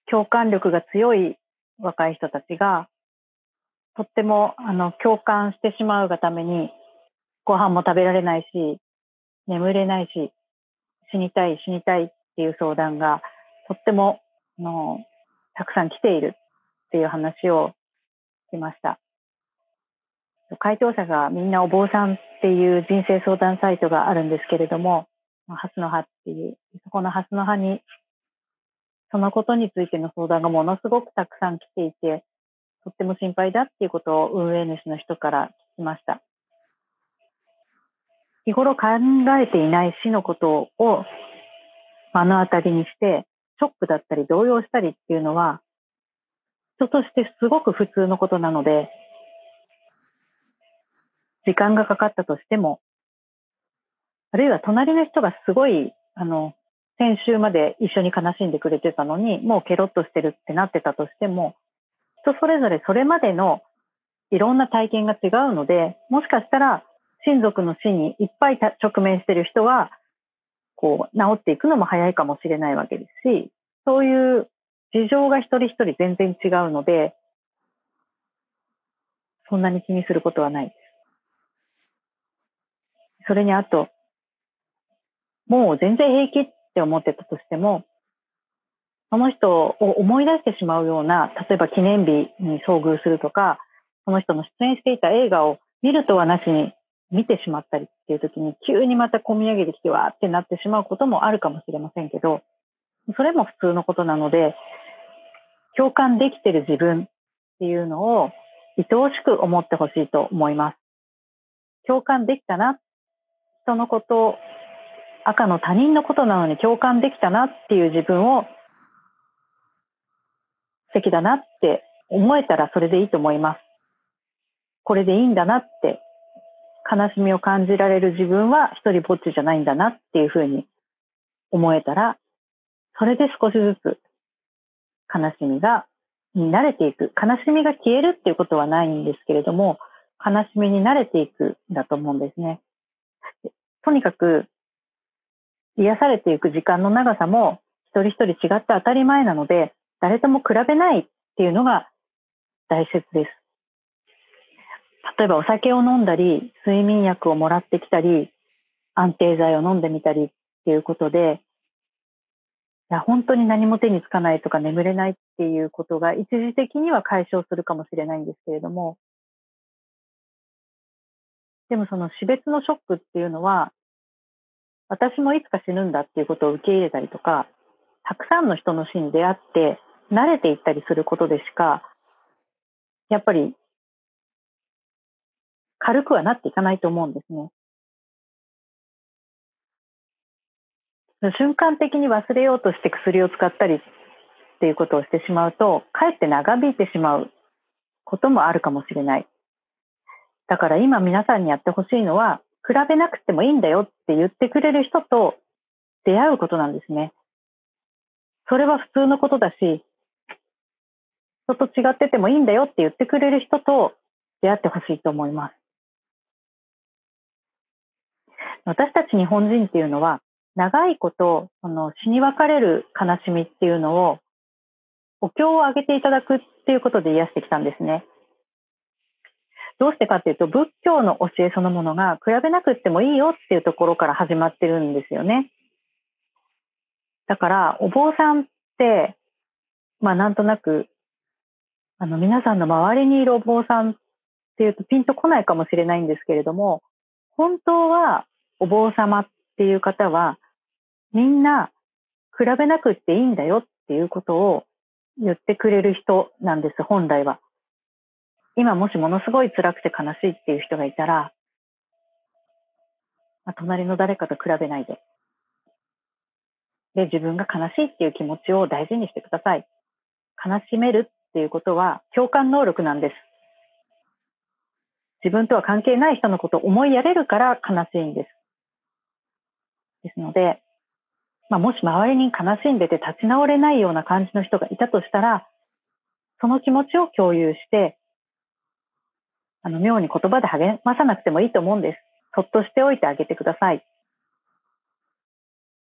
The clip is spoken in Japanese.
共感力が強い若い人たちが、とっても共感してしまうがために、ご飯も食べられないし、眠れないし、死にたいっていう相談がとってもたくさん来ているっていう話をしました。回答者がみんなお坊さんっていう人生相談サイトがあるんですけれども、ハスの葉っていう、そこのハスの葉にそのことについての相談がものすごくたくさん来ていて、とっても心配だっていうことを運営主の人から聞きました。日頃考えていない死のことを目の当たりにして、ショックだったり動揺したりっていうのは、人としてすごく普通のことなので、時間がかかったとしても、あるいは隣の人がすごい、先週まで一緒に悲しんでくれてたのに、もうケロッとしてるってなってたとしても、人それぞれそれまでのいろんな体験が違うので、もしかしたら親族の死にいっぱい直面している人は、治っていくのも早いかもしれないわけですし、そういう事情が一人一人全然違うので、そんなに気にすることはないです。それにあと、もう全然平気って思ってたとしても、その人を思い出してしまうような、例えば記念日に遭遇するとか、その人の出演していた映画を見るとはなしに見てしまったりっていう時に、急にまた込み上げてきてわーってなってしまうこともあるかもしれませんけど、それも普通のことなので、共感できている自分っていうのを愛おしく思ってほしいと思います。共感できたな、人のこと、赤の他人のことなのに共感できたなっていう自分を素敵だなって思えたらそれでいいと思います。これでいいんだなって、悲しみを感じられる自分は一人ぼっちじゃないんだなっていうふうに思えたら、それで少しずつ悲しみに慣れていく。悲しみが消えるっていうことはないんですけれども、悲しみに慣れていくんだと思うんですね。とにかく癒されていく時間の長さも一人一人違って当たり前なので、誰とも比べないっていうのが大切です。例えばお酒を飲んだり、睡眠薬をもらってきたり、安定剤を飲んでみたりっていうことで、本当に何も手につかないとか眠れないっていうことが一時的には解消するかもしれないんですけれども、でもその死別のショックっていうのは、私もいつか死ぬんだっていうことを受け入れたりとか、たくさんの人の死に出会って慣れていったりすることでしか、やっぱり軽くはなっていかないと思うんですね。瞬間的に忘れようとして薬を使ったりっていうことをしてしまうと、かえって長引いてしまうこともあるかもしれない。だから今皆さんにやってほしいのは、比べなくてもいいんだよって言ってくれる人と出会うことなんですね。それは普通のことだし、人と違っててもいいんだよって言ってくれる人と出会ってほしいと思います。私たち日本人っていうのは、長いこと死に別れる悲しみっていうのをお経をあげていただくっていうことで癒してきたんですね。どうしてかっていうと、仏教の教えそのものが比べなくてもいいよっていうところから始まってるんですよね。だからお坊さんって、なんとなく皆さんの周りにいるお坊さんっていうとピンとこないかもしれないんですけれども、本当はお坊様っていう方はみんな比べなくていいんだよっていうことを言ってくれる人なんです、本来は。今もしものすごい辛くて悲しいっていう人がいたら、隣の誰かと比べないで。で、自分が悲しいっていう気持ちを大事にしてください。悲しめるっていうことは共感能力なんです。自分とは関係ない人のことを思いやれるから悲しいんです。ですので、もし周りに悲しんでて立ち直れないような感じの人がいたとしたら、その気持ちを共有して、妙に言葉で励まさなくてもいいと思うんです。そっとしておいてあげてください。